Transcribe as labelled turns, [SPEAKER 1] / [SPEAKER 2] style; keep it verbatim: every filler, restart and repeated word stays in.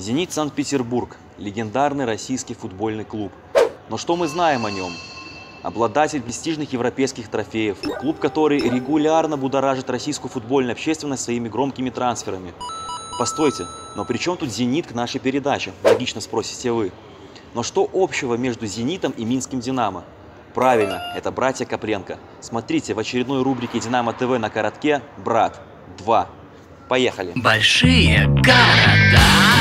[SPEAKER 1] «Зенит Санкт-Петербург» – легендарный российский футбольный клуб. Но что мы знаем о нем? Обладатель престижных европейских трофеев, клуб, который регулярно будоражит российскую футбольную общественность своими громкими трансферами. Постойте, но при чем тут «Зенит» к нашей передаче? Логично спросите вы. Но что общего между «Зенитом» и минским «Динамо»? Правильно, это братья Копленко. Смотрите в очередной рубрике «Динамо ТВ» на коротке «Брат два». Поехали!
[SPEAKER 2] Большие города.